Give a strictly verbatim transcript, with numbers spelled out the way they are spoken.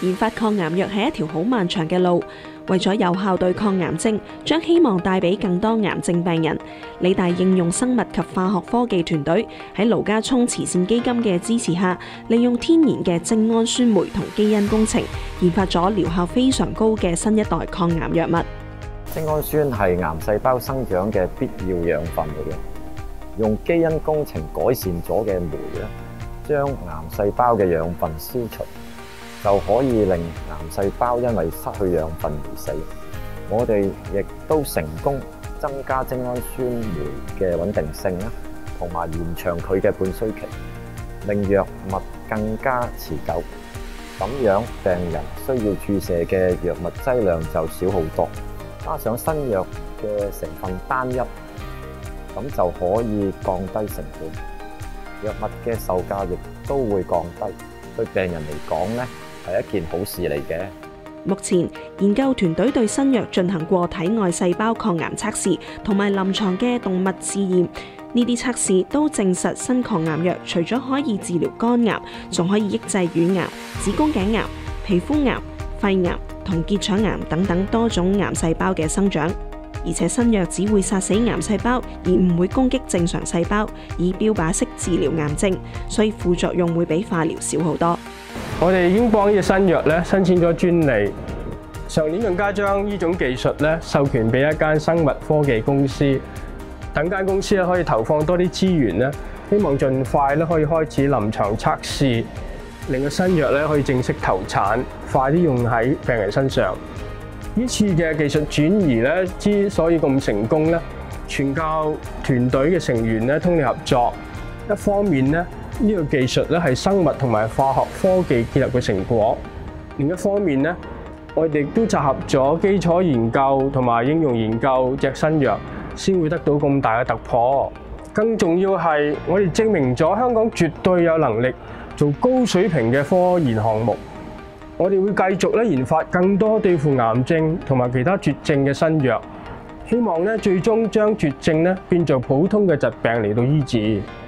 研發抗癌藥係一條好漫長嘅路，為咗有效對抗癌症，將希望帶俾更多癌症病人。理大應用生物及化學科技團隊喺盧家聰慈善基金嘅支持下，利用天然嘅精氨酸酶同基因工程，研發咗療效非常高嘅新一代抗癌藥物。 精氨酸係癌細胞生長嘅必要養分嚟嘅，用基因工程改善咗嘅酶咧，將癌細胞嘅養分消除，就可以令癌細胞因為失去養分而死。我哋亦都成功增加精氨酸酶嘅穩定性啦，同埋延長佢嘅半衰期，令藥物更加持久。咁樣病人需要注射嘅藥物劑量就少好多。加上新藥嘅成分單一，咁就可以降低成本，藥物嘅售價亦都會降低，對病人嚟講呢係一件好事嚟嘅。 目前研究團隊對新藥進行過體外細胞抗癌測試同埋臨床嘅動物試驗，呢啲測試都證實新抗癌藥除咗可以治療肝癌，仲可以抑制乳癌、子宮頸癌、皮膚癌、肺癌同結腸癌等等多種癌細胞嘅生長，而且新藥只會殺死癌細胞，而唔會攻擊正常細胞，以標靶式治療癌症，所以副作用會比化療少好多。 我哋已經幫呢隻新藥咧申請咗專利，上年更加將呢種技術咧授權俾一間生物科技公司，等間公司咧可以投放多啲資源咧，希望盡快咧可以開始臨床測試。令個新藥咧可以正式投產，快啲用喺病人身上。呢次嘅技術轉移咧之所以咁成功咧，全靠團隊嘅成員咧通力合作。一方面咧，呢個技術咧係生物同埋化學科技結合嘅成果；另一方面咧，我哋亦都集合咗基礎研究同埋應用研究隻新藥，先會得到咁大嘅突破。更重要係，我哋證明咗香港絕對有能力做高水平嘅科研項目，我哋會繼續咧研發更多對付癌症同埋其他絕症嘅新藥，希望咧最終將絕症咧變做普通嘅疾病嚟到醫治。